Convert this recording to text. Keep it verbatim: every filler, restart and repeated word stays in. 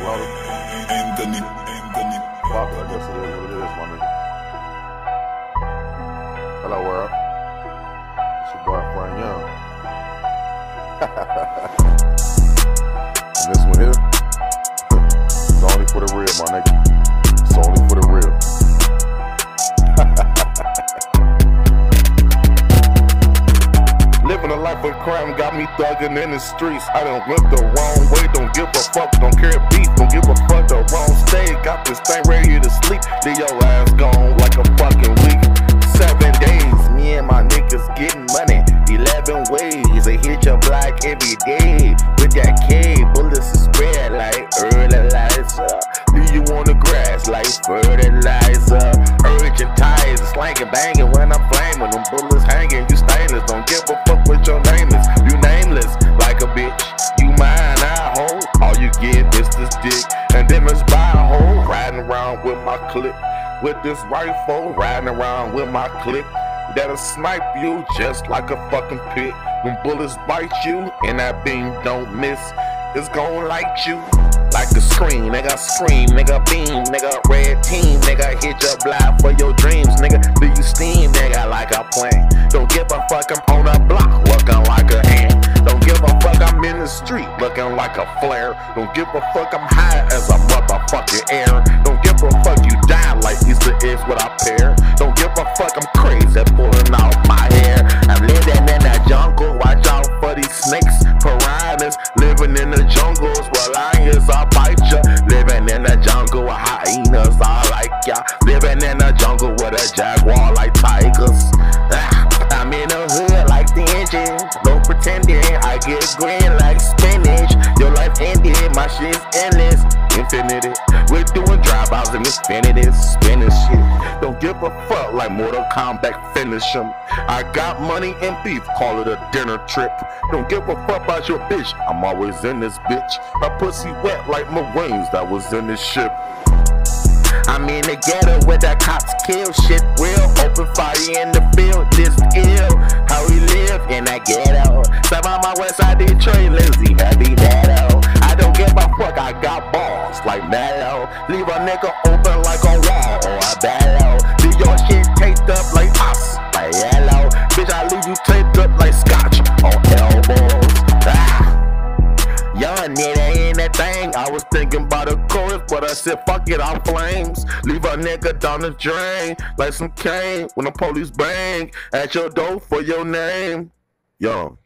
Brother. Fuck it, I guess it is what it is, my nigga. Hello, world. It's your boy, Frank Young. And this one here, it's only for the real, my nigga. It's only for the real. Living a life of crime got me thugging in the streets. I done went the wrong way, don't give a fuck, don't care beef, don't give a fuck the wrong state. Got this thing ready to sleep, leave your ass gone like a fucking week. Seven days, me and my niggas getting money. Eleven ways, I hit your block every day. With that K, bullets is spread like fertilizer. Leave you on the grass like fertilizer. Urgent ties, slanging, banging when I'm flaming. Them bullets hanging, you stainless. Don't give a fuck what your name is. You nameless like a bitch. You mine, I hold. All you get is this dick. And then it's by a hole. Riding around with my clip. With this rifle, riding around with my clip. That'll snipe you just like a fucking pig. When bullets bite you and that beam don't miss, it's gon' light you like a screen. Nigga scream, nigga beam, nigga red team, nigga hit your block for your dreams, nigga. Do you steam, nigga, like a plane? Don't give a fuck, I'm on a block, looking like a ant. Don't give a fuck, I'm in the street, looking like a flare. Don't give a fuck, I'm high as a motherfucking air. Don't give a fuck, you die like Easter eggs with a pair. Don't give a fuck, I'm crazy, pulling out my hair. I'm living in the jungle, watch out for these snakes, piranhas. Living in the jungles where lions are bite ya. Living in the jungle with hyenas, I like ya. Living in the jungle with a jaguar like tigers. Ah, I'm in the hood like the engine, no pretending. I get green like spinach. Your life ended, my shit's endless. Infinity, we're doing drive-outs and infinities, spinning shit. Don't give a fuck like Mortal Kombat, finish him. I got money and beef, call it a dinner trip. Don't give a fuck about your bitch, I'm always in this bitch. My pussy wet like Marines that was in this ship. I'm in the ghetto where the cops kill, shit real. Open fire in the field, this ill. How we live in that ghetto. Step on my west side Detroit, Lizzie, heavy ghetto. I don't give a fuck, I got balls like Mellow. Leave a nigga open like a wall or a bellow. Leave your shit taped up like us, like yellow. Bitch, I leave you taped up like scotch on elbows. Ah. Young nigga in that thing, I was thinking about a chorus, but I said fuck it, I'm flames. Leave a nigga down the drain, like some cane when the police bang at your door for your name. Young.